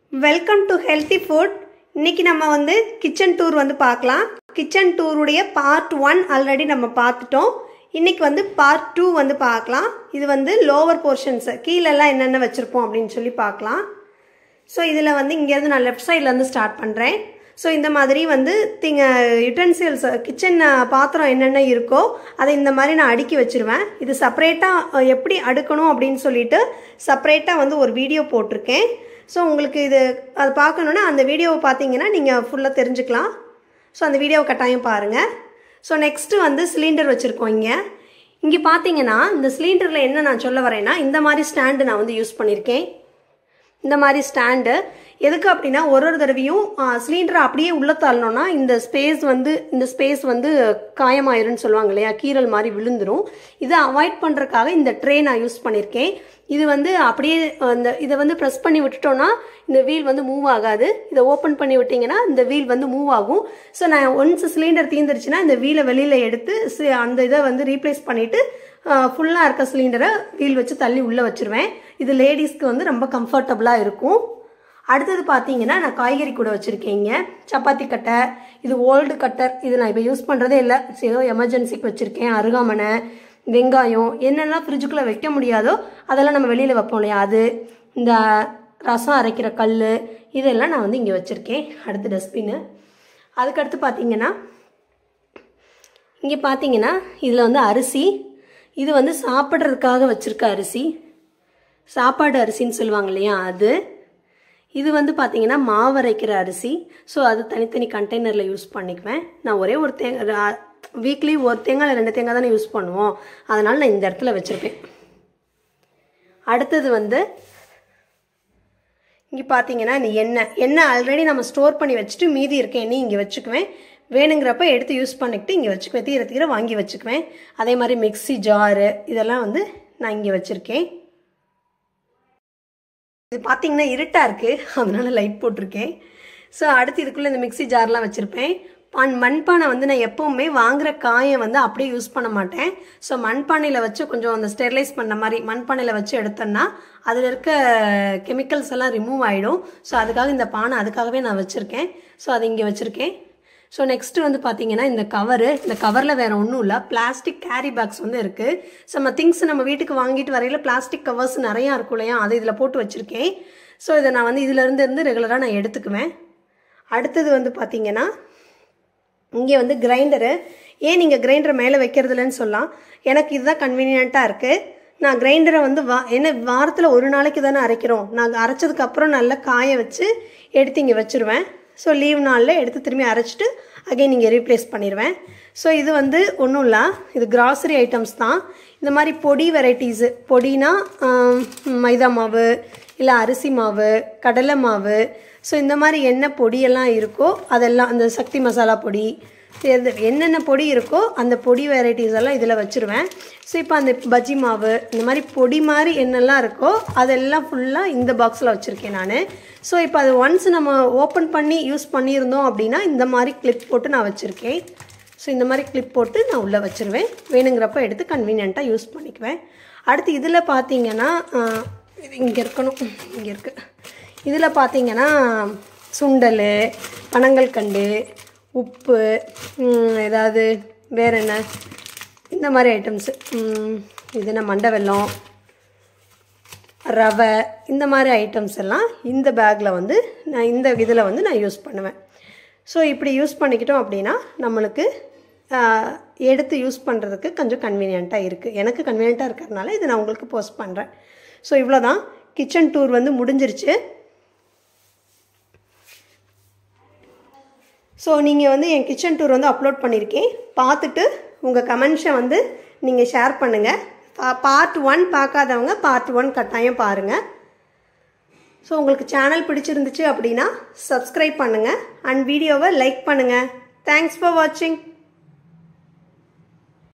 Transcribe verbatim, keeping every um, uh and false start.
Welcome to Healthy Food. இன்னைக்கு நம்ம வந்து கிச்சன் டூர் வந்து பார்க்கலாம். கிச்சன் டூர் உடைய பார்ட் ஒன் ஆல்ரெடி நம்ம பார்த்துட்டோம். இன்னைக்கு வந்து பார்ட் டூ வந்து பார்க்கலாம். இது வந்து லோவர் போர்ஷன்ஸ் கீழெல்லாம் என்னென்ன வச்சிருப்போம் அப்படின்னு சொல்லி பார்க்கலாம். ஸோ இதில் வந்து இங்கேருந்து நான் லெஃப்ட் சைட்லேருந்து ஸ்டார்ட் பண்ணுறேன். ஸோ இந்த மாதிரி வந்து திங்க யுட்டென்சில்ஸ் கிச்சன் பாத்திரம் என்னென்ன இருக்கோ அதை இந்த மாதிரி நான் அடுக்கி வச்சுருவேன். இது செப்பரேட்டாக எப்படி அடுக்கணும் அப்படின்னு சொல்லிட்டு செப்பரேட்டாக வந்து ஒரு வீடியோ போட்டிருக்கேன். ஸோ உங்களுக்கு இது அது பார்க்கணுன்னா அந்த வீடியோவை பார்த்தீங்கன்னா நீங்கள் ஃபுல்லாக தெரிஞ்சுக்கலாம். ஸோ அந்த வீடியோவை கட்டாயம் பாருங்கள். ஸோ நெக்ஸ்ட்டு வந்து சிலிண்டர் வச்சுருக்கோம். இங்கே இங்கே பார்த்தீங்கன்னா இந்த சிலிண்டரில் என்ன நான் சொல்ல வரேன்னா, இந்த மாதிரி ஸ்டாண்டு நான் வந்து யூஸ் பண்ணியிருக்கேன். இந்த மாதிரி ஸ்டாண்டு எதுக்கு அப்படின்னா, ஒரு ஒரு தடவையும் சிலிண்டரை அப்படியே உள்ள தள்ளணும்னா இந்த ஸ்பேஸ் வந்து இந்த ஸ்பேஸ் வந்து காயமாயிருன்னு சொல்லுவாங்க இல்லையா, கீரல் மாதிரி விழுந்துடும். இதை அவாய்ட் பண்ணுறதுக்காக இந்த ட்ரே நான் யூஸ் பண்ணியிருக்கேன். இது வந்து அப்படியே அந்த இதை வந்து ப்ரெஸ் பண்ணி விட்டுட்டோன்னா இந்த வீல் வந்து மூவ் ஆகாது. இதை ஓப்பன் பண்ணி விட்டிங்கன்னா இந்த வீல் வந்து மூவ் ஆகும். ஸோ நான் ஒன்ஸ் சிலிண்டர் தீர்ந்துருச்சுன்னா இந்த வீலை வெளியில் எடுத்து அந்த இதை வந்து ரீப்ளேஸ் பண்ணிவிட்டு ஃபுல்லாக இருக்க சிலிண்டரை வீல் வச்சு தள்ளி உள்ளே வச்சுருவேன். இது லேடிஸ்க்கு வந்து ரொம்ப கம்ஃபர்டபுளாக இருக்கும். அடுத்தது பார்த்தீங்கன்னா நான் காய்கறி கூட வச்சுருக்கேங்க. சப்பாத்தி கட்டை, இது ஓல்டு கட்டர், இது நான் இப்போ யூஸ் பண்ணுறதே இல்லை. ஏதோ எமர்ஜென்சிக்கு வச்சுருக்கேன். அருகாமனை, வெங்காயம் என்னெல்லாம் ஃப்ரிட்ஜுக்குள்ளே வைக்க முடியாதோ அதெல்லாம் நம்ம வெளியில் வைப்போம் இல்லையா, அது, இந்த ரசம் அரைக்கிற கல், இதெல்லாம் நான் வந்து இங்கே வச்சுருக்கேன். அடுத்து டஸ்ட்பின்னு. அதுக்கடுத்து பார்த்தீங்கன்னா இங்கே பார்த்தீங்கன்னா இதில் வந்து அரிசி, இது வந்து சாப்பிட்றதுக்காக வச்சுருக்க அரிசி, சாப்பாடு அரிசின்னு சொல்லுவாங்க இல்லையா அது. இது வந்து பார்த்தீங்கன்னா மாவரைக்கிற அரிசி. ஸோ அது தனித்தனி கண்டெய்னரில் யூஸ் பண்ணிக்குவேன். நான் ஒரே ஒரு தேங்காய் வீக்லி ஒரு தேங்காய் ரெண்டு தேங்காய் தானே யூஸ் பண்ணுவோம், அதனால் நான் இந்த இடத்துல வச்சுருப்பேன். அடுத்தது வந்து இங்கே பார்த்தீங்கன்னா இந்த எண்ணெய் எண்ணெய் ஆல்ரெடி நம்ம ஸ்டோர் பண்ணி வச்சுட்டு மீதி இருக்க எண்ணெய் இங்கே வச்சுக்குவேன். வேணுங்கிறப்ப எடுத்து யூஸ் பண்ணிக்கிட்டு இங்கே வச்சுக்குவேன். தீர தீர வாங்கி வச்சுக்குவேன். அதே மாதிரி மிக்சி ஜாரு இதெல்லாம் வந்து நான் இங்கே வச்சுருக்கேன். இது பார்த்தீங்கன்னா இருட்டாக இருக்குது, அதனால லைட் போட்டிருக்கேன். ஸோ அடுத்து இதுக்குள்ளே இந்த மிக்சி ஜார்லாம் வச்சுருப்பேன். பான் மண்பானை வந்து நான் எப்போவுமே வாங்குகிற காயை வந்து அப்படியே யூஸ் பண்ண மாட்டேன். ஸோ மண்பானையில் வச்சு கொஞ்சம் அந்த ஸ்டெர்லைஸ் பண்ண மாதிரி மண்பானையில் வச்சு எடுத்தோன்னா அதில் இருக்க கெமிக்கல்ஸ் எல்லாம் ரிமூவ் ஆகிடும். ஸோ அதுக்காக இந்த பானை அதுக்காகவே நான் வச்சுருக்கேன். ஸோ அது இங்கே வச்சுருக்கேன். ஸோ நெக்ஸ்ட்டு வந்து பார்த்தீங்கன்னா இந்த கவரு, இந்த கவரில் வேறு ஒன்றும் இல்லை, பிளாஸ்டிக் கேரி பேக்ஸ் வந்து இருக்குது. ஸோ நம்ம திங்ஸ் நம்ம வீட்டுக்கு வாங்கிட்டு வரையில் பிளாஸ்டிக் கவர்ஸ் நிறையா இருக்கும் இல்லையா, அதை இதில் போட்டு வச்சுருக்கேன். ஸோ இதை நான் வந்து இதிலேருந்து இருந்து ரெகுலராக நான் எடுத்துக்குவேன். அடுத்தது வந்து பார்த்தீங்கன்னா இங்கே வந்து கிரைண்டரு. ஏன் நீங்கள் கிரைண்டரை மேலே வைக்கிறதுலன்னு சொல்லலாம், எனக்கு இதுதான் கன்வீனியண்ட்டாக இருக்குது. நான் கிரைண்டரை வந்து வா என்ன வாரத்தில் ஒரு நாளைக்கு தானே அரைக்கிறோம், நான் அரைச்சதுக்கப்புறம் நல்லா காய வச்சு எடுத்து இங்கே வச்சுருவேன். ஸோ லீவ் நாளில் எடுத்து திரும்பி அரைச்சிட்டு அகைன் இங்கே ரீப்ளேஸ் பண்ணிடுவேன். ஸோ இது வந்து ஒன்றும் இல்லை, இது கிராசரி ஐட்டம்ஸ் தான். இந்த மாதிரி பொடி வெரைட்டிஸு, பொடினா மைதா மாவு இல்லை அரிசி மாவு, கடலை மாவு, ஸோ இந்த மாதிரி என்ன பொடியெல்லாம் இருக்கோ அதெல்லாம், அந்த சக்தி மசாலா பொடி, எது என்னென்ன பொடி இருக்கோ அந்த பொடி வெரைட்டிஸ் எல்லாம் இதில் வச்சுருவேன். ஸோ இப்போ அந்த பஜ்ஜி மாவு இந்த மாதிரி பொடி மாதிரி என்னெல்லாம் இருக்கோ அதெல்லாம் ஃபுல்லாக இந்த பாக்ஸில் வச்சுருக்கேன் நான். ஸோ இப்போ அது ஒன்ஸ் நம்ம ஓப்பன் பண்ணி யூஸ் பண்ணியிருந்தோம் அப்படின்னா இந்த மாதிரி கிளிப் போட்டு நான் வச்சுருக்கேன். ஸோ இந்த மாதிரி கிளிப் போட்டு நான் உள்ளே வச்சுருவேன். வேணுங்கிறப்ப எடுத்து கன்வீனியண்ட்டாக யூஸ் பண்ணிக்குவேன். அடுத்து இதில் பார்த்தீங்கன்னா இது இங்கே இருக்கணும், இங்கே இருக்குது. இதில் பார்த்தீங்கன்னா சுண்டல், பனங்கல்கண்டு, உப்பு, ஏதாவது வேறு என்ன இந்த மாதிரி ஐட்டம்ஸு, இது என்ன மண்டை வெல்லம், ரவை, இந்த மாதிரி ஐட்டம்ஸ் எல்லாம் இந்த பேக்கில் வந்து நான் இந்த இதில் வந்து நான் யூஸ் பண்ணுவேன். ஸோ இப்படி யூஸ் பண்ணிக்கிட்டோம் அப்படின்னா நம்மளுக்கு எடுத்து யூஸ் பண்ணுறதுக்கு கொஞ்சம் கன்வீனியண்ட்டாக இருக்குது. எனக்கு கன்வீனியண்ட்டாக இருக்கிறதுனால இதை நான் உங்களுக்கு போஸ்ட் பண்ணுறேன். ஸோ இவ்வளோ தான், கிச்சன் டூர் வந்து முடிஞ்சிருச்சு. ஸோ நீங்கள் வந்து என் கிச்சன் டூர் வந்து அப்லோட் பண்ணியிருக்கேன். பார்த்துட்டு உங்கள் கமெண்ட்ஸை வந்து நீங்கள் ஷேர் பண்ணுங்கள். பார்ட் ஒன் பார்க்காதவங்க பார்ட் ஒன் கட்டாயம் பாருங்கள். ஸோ உங்களுக்கு சேனல் பிடிச்சிருந்துச்சு அப்படின்னா சப்ஸ்கிரைப் பண்ணுங்கள் அண்ட் வீடியோவை லைக் பண்ணுங்கள். தேங்க்ஸ் ஃபார் வாட்சிங்.